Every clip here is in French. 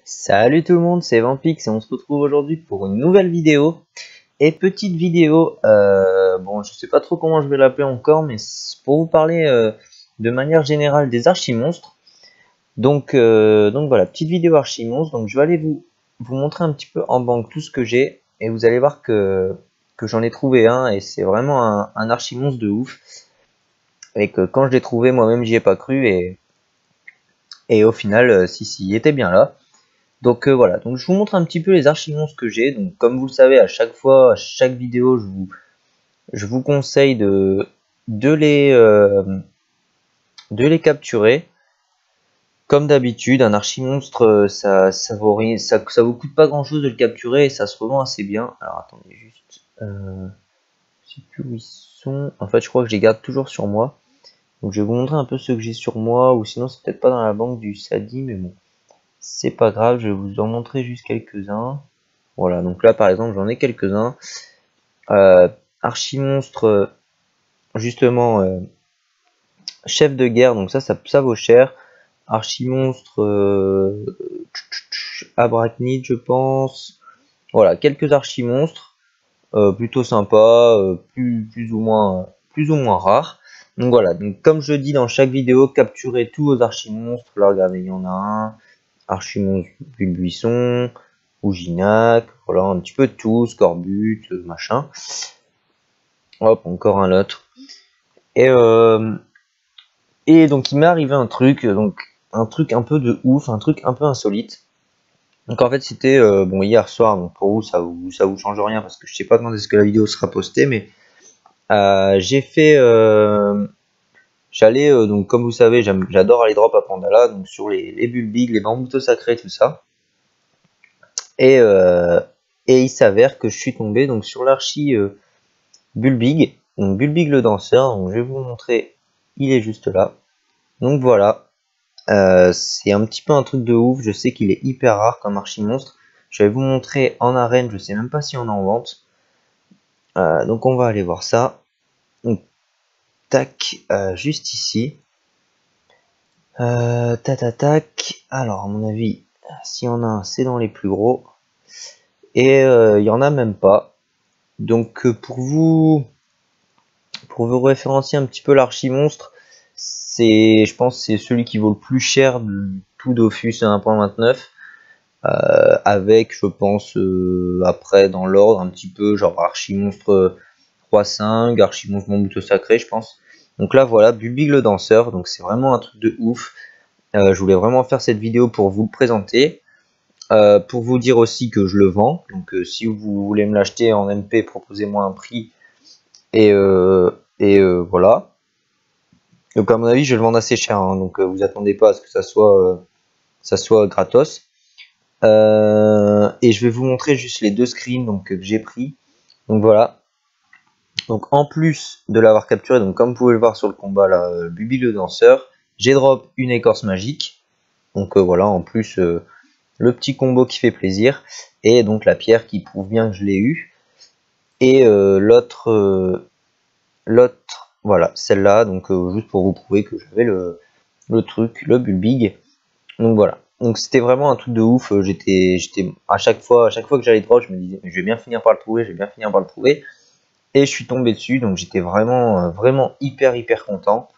Salut tout le monde, c'est Vampix et on se retrouve aujourd'hui pour une nouvelle vidéo. Et petite vidéo, bon je sais pas trop comment je vais l'appeler encore, mais c'est pour vous parler de manière générale des archimonstres. Donc voilà, petite vidéo archimonstres. Donc je vais aller vous montrer un petit peu en banque tout ce que j'ai. Et vous allez voir que j'en ai trouvé un et c'est vraiment un archimonstre de ouf. Et que quand je l'ai trouvé moi-même j'y ai pas cru et au final si il était bien là. Donc voilà, donc je vous montre un petit peu les archimonstres que j'ai. Donc comme vous le savez, à chaque fois, à chaque vidéo, je vous conseille de les, euh, de les capturer. Comme d'habitude, un archimonstre, ça vous coûte pas grand chose de le capturer et ça se revend assez bien. Alors attendez juste, je sais plus où ils sont. En fait, je crois que je les garde toujours sur moi. Donc je vais vous montrer un peu ceux que j'ai sur moi, ou sinon c'est peut-être pas dans la banque du Sadi, mais bon, c'est pas grave, je vais vous en montrer juste quelques-uns. Voilà, donc là par exemple j'en ai quelques-uns. Archimonstre, justement, chef de guerre, donc ça vaut cher. Archimonstre, Abrachnid, je pense. Voilà, quelques archimonstres, plutôt sympas, plus ou moins rares. Donc voilà, donc comme je dis dans chaque vidéo, capturez tous vos archimonstres. Là regardez, il y en a un. Archimonstre du buisson, Ouginac, voilà, un petit peu de tout, Scorbut, machin. Hop, encore un autre. Et donc il m'est arrivé un truc un peu de ouf, un truc un peu insolite. Donc en fait c'était bon hier soir, donc pour vous ça vous change rien parce que je sais pas quand est-ce que la vidéo sera postée, mais j'ai fait j'allais donc comme vous savez j'adore aller drop à Pandala, donc sur les bulles big, les bamboutos sacrés, tout ça. Et, euh, et il s'avère que je suis tombé donc sur l'archi Bulbig, donc Bulbig le danseur, donc je vais vous montrer, il est juste là. Donc voilà, c'est un petit peu un truc de ouf, je sais qu'il est hyper rare comme archimonstre. Je vais vous montrer en arène, je sais même pas si on est en vente. Donc on va aller voir ça. Donc, tac, juste ici. Tac. Alors à mon avis, s'il y en a un, c'est dans les plus gros. Et il y en a même pas. Donc pour vous référencier un petit peu l'archimonstre, je pense c'est celui qui vaut le plus cher de tout Dofus 1.29, avec je pense après dans l'ordre un petit peu genre archimonstre 3.5, archimonstre Bambouto sacré je pense. Donc là voilà, Bulbig le danseur, donc c'est vraiment un truc de ouf. Je voulais vraiment faire cette vidéo pour vous le présenter, pour vous dire aussi que je le vends, donc si vous voulez me l'acheter en MP, proposez-moi un prix et voilà. Donc à mon avis je vais le vendre assez cher, hein, donc vous attendez pas à ce que ça soit gratos. Et je vais vous montrer juste les deux screens donc, que j'ai pris. Donc voilà. Donc en plus de l'avoir capturé, donc comme vous pouvez le voir sur le combat là, Bubi le danseur, j'ai drop une écorce magique. Donc voilà, en plus le petit combo qui fait plaisir. Et donc la pierre qui prouve bien que je l'ai eu. Et l'autre, voilà, celle-là, donc juste pour vous prouver que j'avais le truc, le Bulbig. Donc voilà. Donc c'était vraiment un truc de ouf. J'étais à chaque fois que j'allais drop, je me disais je vais bien finir par le trouver, et je suis tombé dessus. Donc j'étais vraiment hyper content.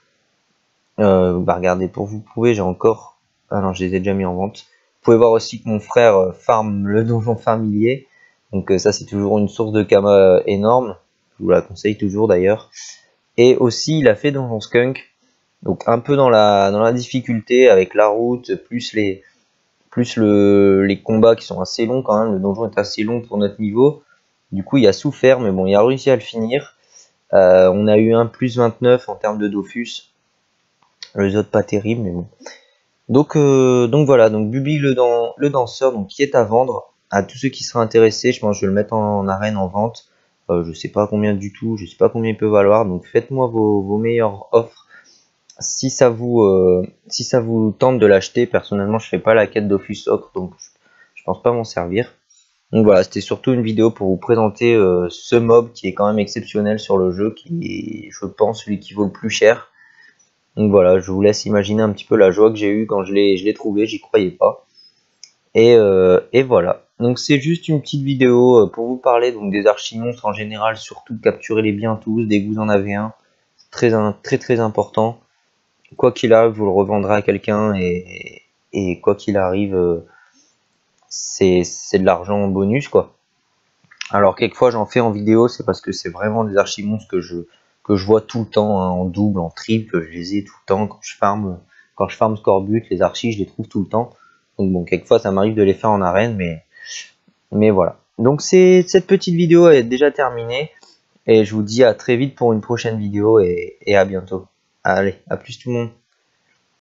Bah regardez, pour vous prouver, j'ai encore, ah non, je les ai déjà mis en vente. Vous pouvez voir aussi que mon frère farm le donjon familier. Donc ça c'est toujours une source de kama énorme. Je vous la conseille toujours d'ailleurs. Et aussi il a fait donjon skunk. Donc un peu dans la difficulté avec la route plus les combats qui sont assez longs quand même. Le donjon est assez long pour notre niveau. Du coup, il a souffert, mais bon, il a réussi à le finir. On a eu un plus 29 en termes de Dofus. Les autres pas terrible, mais bon. Donc voilà, donc Bubi le danseur, donc qui est à vendre. À tous ceux qui seraient intéressés, je pense que je vais le mettre en arène en vente. Je sais pas combien du tout, je sais pas combien il peut valoir. Donc faites-moi vos meilleures offres. Si ça vous tente de l'acheter, personnellement je fais pas la quête Dofus Ocre, donc je pense pas m'en servir. Donc voilà, c'était surtout une vidéo pour vous présenter ce mob qui est quand même exceptionnel sur le jeu, qui est, je pense, celui qui vaut le plus cher. Donc voilà, je vous laisse imaginer un petit peu la joie que j'ai eue quand je l'ai trouvé, j'y croyais pas. Et voilà. Donc c'est juste une petite vidéo pour vous parler donc des archimonstres en général, surtout capturez-les bien tous dès que vous en avez un. Très important. Quoi qu'il arrive, vous le revendrez à quelqu'un et quoi qu'il arrive, c'est de l'argent en bonus quoi. Alors quelquefois j'en fais en vidéo, c'est parce que c'est vraiment des archimonstres que je vois tout le temps, hein, en double, en triple, je les ai tout le temps quand je farm Scorbut, les archis je les trouve tout le temps. Donc bon, quelquefois ça m'arrive de les faire en arène, mais voilà. Donc cette petite vidéo est déjà terminée et je vous dis à très vite pour une prochaine vidéo et à bientôt. Allez, à plus tout le monde.